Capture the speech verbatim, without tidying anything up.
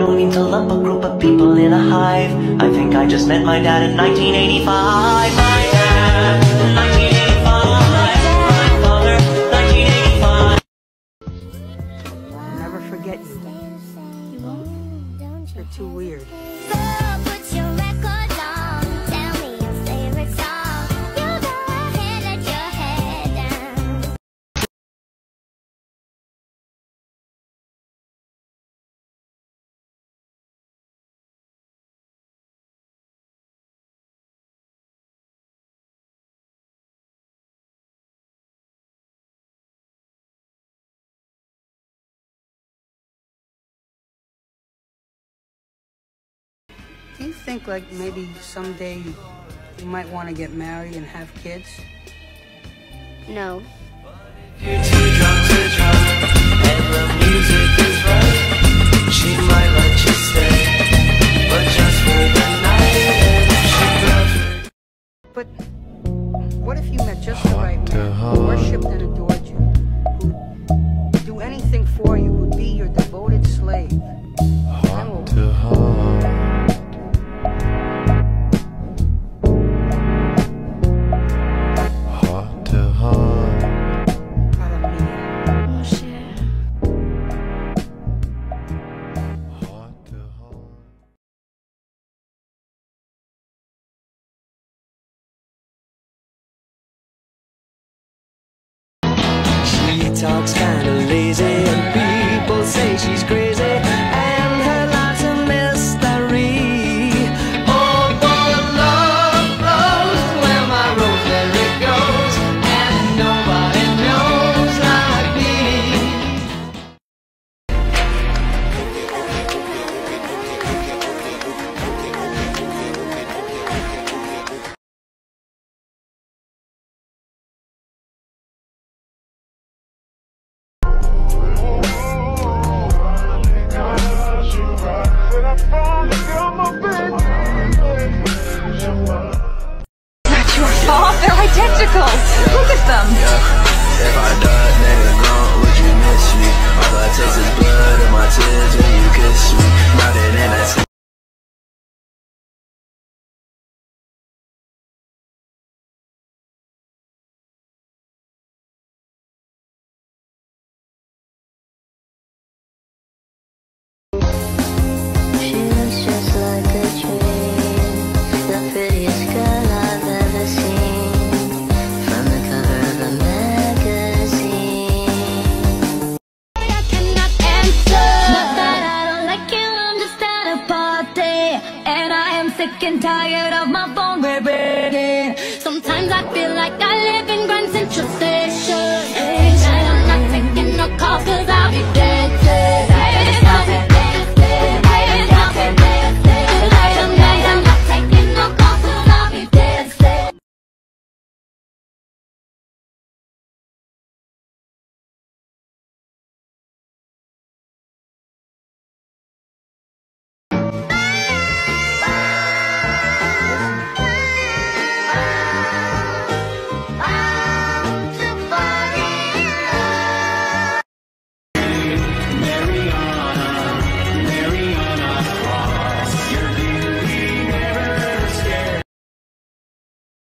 don't mean to lump a group of people in a hive. I think I just met my dad in nineteen eighty-five. My dad, nineteen eighty-five. My father, nineteen eighty-five. I'll never forget you. You won't? You're too weird. Do you think, like, maybe someday you might want to get married and have kids? No. You're too drunk to trust, and the music is right. She might let you stay, but just for the night. And she loves me. But what if you met just the right man who worshipped and adored you, who'd do anything for you, who'd be your devoted slave? Heart to heart. Heart to heart. Para mí. Mon cher. Heart to heart. She talks kinda lazy, and people say she's crazy, and her life's a mystery. Oh, for love flows where my rose there it goes, and nobody knows like me. Oh, they're identicals! Look at them! If I died, nigga, gone, would you miss me? All I taste is blood in my tears when you kiss me. Now that in that She looks just like a dream, the prettiest girl I've ever seen, from the cover of a magazine. I cannot answer, not that I don't like you, I'm just at a party, and I am sick and tired of my phone ringing. Sometimes I feel like I live in Grand Central Station.